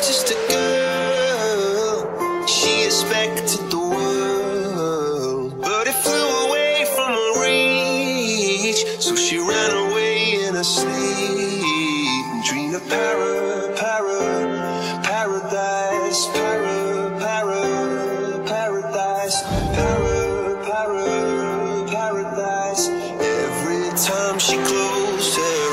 just a girl. She expected the world, but it flew away from her reach. So she ran away in her sleep and dreamed of paradise, paradise, paradise. Every time she closed her